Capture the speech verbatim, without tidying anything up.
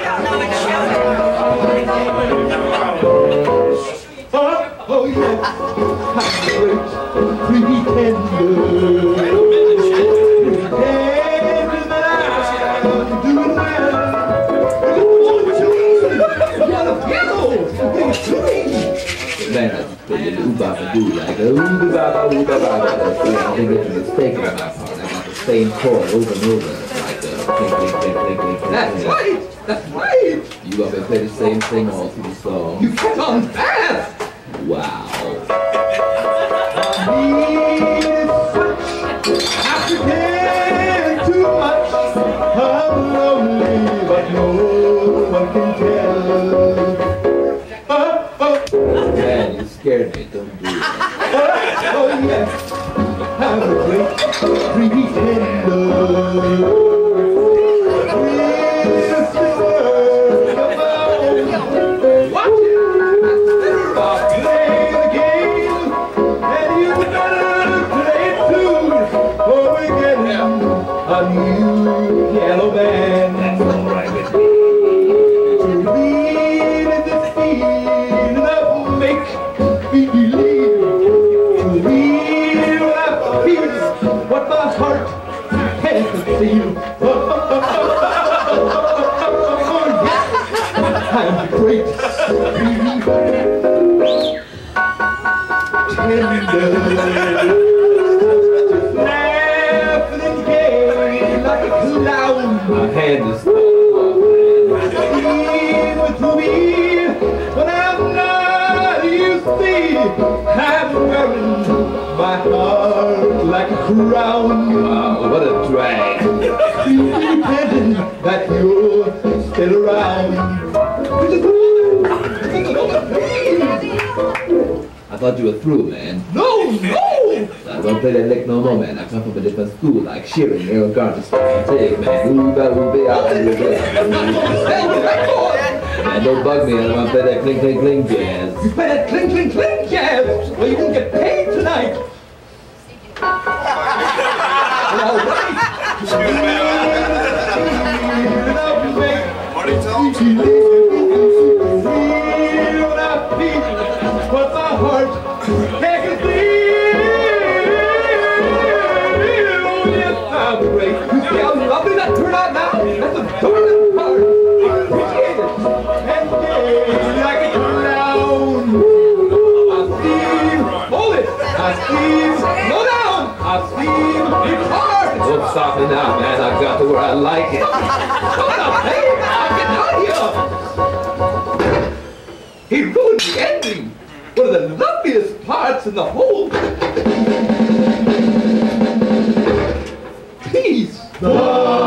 Oh, yes, I'm great pretender. Pretender that I'm doing well. Man, I just played the ooh-baba-doo, like a ooh-baba-ooh-baba-baba. I think it's a mistake on my part. I got the same chord over and over. Like a clink, clink, clink, clink, clink. That's right! That's right! You want me to play the same thing all through the song? You kept on fast! Wow. I pretend too much. I'm lonely, but no one can tell. Oh, oh. Man, you scared me. Don't do that. Oh, yes. I'm a great pretender. A new yellow band to lead in this feeling of make believe, to lead what I feel, what my heart can't conceal. I'm great, tender. My hand is with me when I'm not, you see, I'm wearing my heart like a crown. Wow, what a drag. Pretending that you're still around. I thought you were through, man. No, no! I don't play that lick no more, man. I come from a different school, like Shearing, Aaron Garner, Take, man. Ooh, ba, ooh, ba, ah, ooh, ba. Man, don't bug me. I don't want to play that clink, clink, clink jazz. You play that clink, clink, clink jazz, or you won't get paid tonight. All right. What are you telling me? What my heart can't great. You see how lovely that turned out now? That's the darling part. I appreciate it. And gay like a clown. I see, hold it. I see, slow down. I see, it's hard. Don't stop me now, man. I got to where I like it. Shut up, hey. I'm getting out of here. He ruined the ending. One of the loveliest parts in the whole piece.